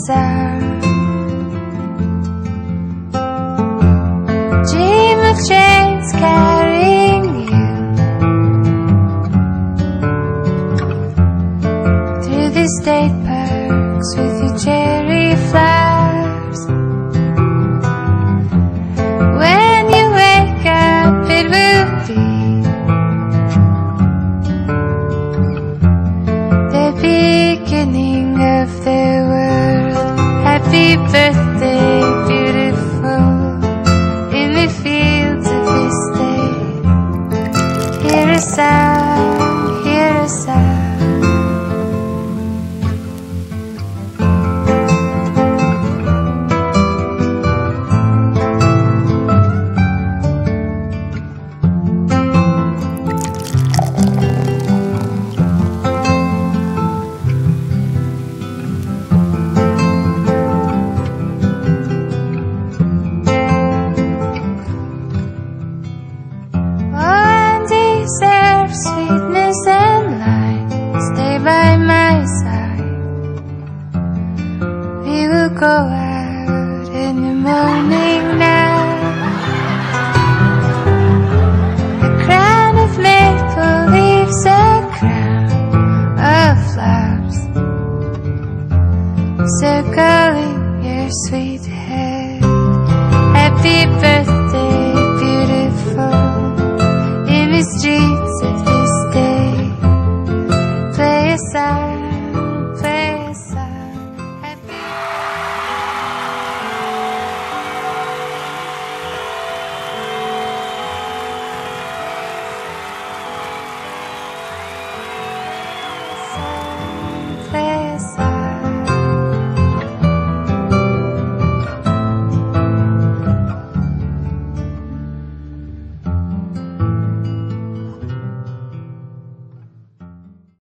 dark. Dream of trains carrying you through the state parks with your cherry flowers. When you wake up, it will be the beginning of the world. Happy birthday, beautiful, in the fields of this day. Hear a sound, hear a sound. Sweetness and light, stay by my side. We will go out in the morning now. A crown of maple leaves, a crown of flowers, circling your sweet head. Happy birthday.